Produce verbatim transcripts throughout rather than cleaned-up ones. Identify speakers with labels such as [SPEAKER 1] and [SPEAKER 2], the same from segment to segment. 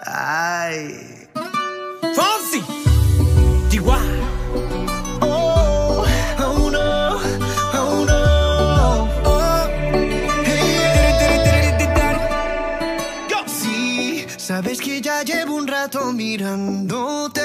[SPEAKER 1] Ay.
[SPEAKER 2] Fonsi, Chihuahua.
[SPEAKER 1] Oh, oh no, oh no. Oh, hey. Sí, sabes que ya llevo un rato mirándote.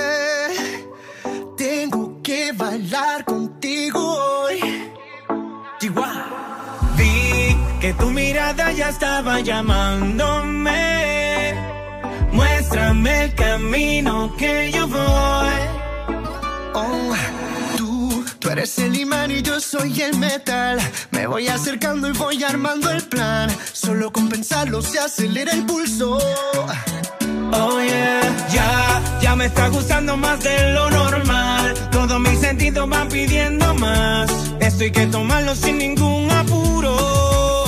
[SPEAKER 1] Tengo que bailar contigo hoy.
[SPEAKER 2] Chihuahua. Vi que tu mirada ya estaba llamándome. Muéstrame el camino que yo voy.
[SPEAKER 1] Oh, tú, tú eres el imán y yo soy el metal. Me voy acercando y voy armando el plan. Solo con pensarlo se acelera el pulso.
[SPEAKER 2] Oh yeah, ya, ya me está gustando más de lo normal. Todos mis sentidos van pidiendo más. Esto hay que tomarlo sin ningún apuro.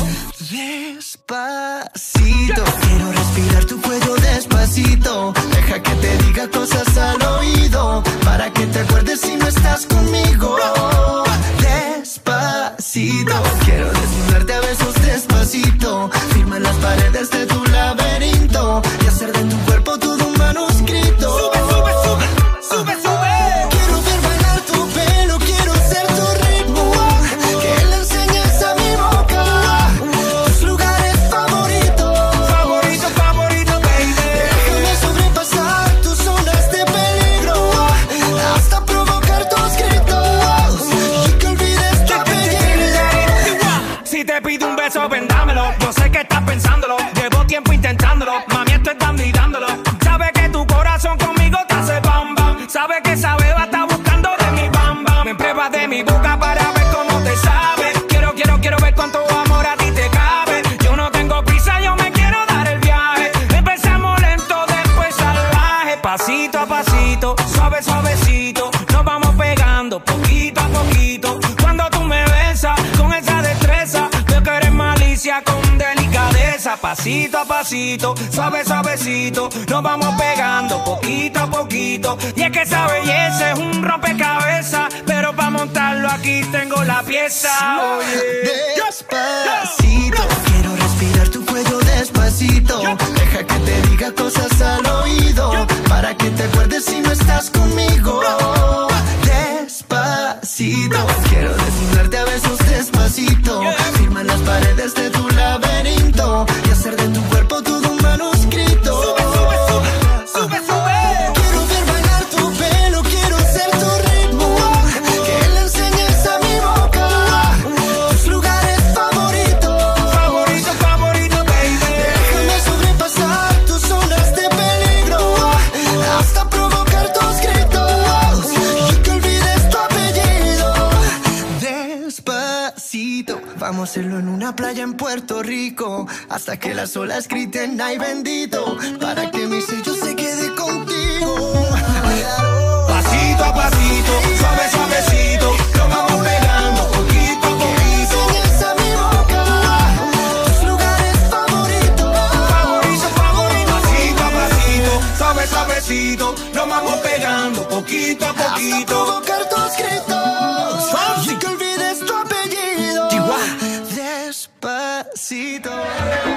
[SPEAKER 1] Despacito, quiero respirar tu cuello despacito. Deja que te diga cosas al oído, para que te acuerdes si no estás conmigo. Despacito, quiero desnudarte a besos despacito. Firma las paredes de tu laberinto y hacer de tu cuerpo todo un manuscrito.
[SPEAKER 2] Sube, sube, sube, sube, sube.
[SPEAKER 1] Quiero ver bailar tu pelo, quiero ser tu ritmo, que le enseñes a mi boca tus lugares favoritos.
[SPEAKER 2] Favorito, favorito, baby.
[SPEAKER 1] Déjame sobrepasar tus zonas de peligro, hasta provocar tus gritos y que olvides tu apellido.
[SPEAKER 2] Si te pido un beso, vendámelo. Yo sé que estás pensándolo. Llevo tiempo intentándolo. Mami, esto es dando y dándolo. Sabe que tu corazón conmigo te hace bam bam. Sabe que esa beba está buscando de mi bam bam. Me pruebas de mi boca para ver cómo te sabe. Quiero, quiero, quiero ver cuánto amor a ti te cabe. Yo no tengo prisa, yo me quiero dar el viaje. Empezamos lento, después salvaje. Pasito a pasito, suave, suavecito. Nos vamos pegando poquito a poquito. Cuando tú me besas con esa destreza, veo que eres malicia con delicadeza. Pasito a pasito, suave, suavecito. Nos vamos pegando poquito a poquito. Y es que esa belleza es un rompecabezas, pero para montarlo aquí tengo la pieza.
[SPEAKER 1] Despacito, quiero respirar tu cuello despacito. Deja que te diga cosas al oído, para que te acuerdes si no estás conmigo. Despacito, quiero desnudarte a besos despacito. Firma las paredes de tu laberinto y hacer de tu cuerpo todo un manuscrito.
[SPEAKER 2] Sube, sube, sube, sube, sube.
[SPEAKER 1] Quiero ver bailar tu pelo, quiero ser tu ritmo, que le enseñes a mi boca tus lugares favoritos.
[SPEAKER 2] Favorito, favorito, baby.
[SPEAKER 1] Déjame sobrepasar tus zonas de peligro, hasta provocar tus gritos y que olvides tu apellido. Despacito, vamos a hacerlo en una playa en Puerto Rico, hasta que las olas griten ay bendito, para que mi sello se quede contigo.
[SPEAKER 2] Pasito a pasito, suave, suavecito. Nos vamos pegando poquito a poquito.
[SPEAKER 1] Enseñas a mi boca tus lugares favoritos.
[SPEAKER 2] Favorito, favorito. Pasito a pasito, suave, suavecito. Nos vamos pegando poquito a
[SPEAKER 1] Hasta
[SPEAKER 2] poquito.
[SPEAKER 1] provocar tus gritos
[SPEAKER 2] Fonsi.
[SPEAKER 1] y que olvides tu apellido.
[SPEAKER 2] Chihuahua.
[SPEAKER 1] Despacito.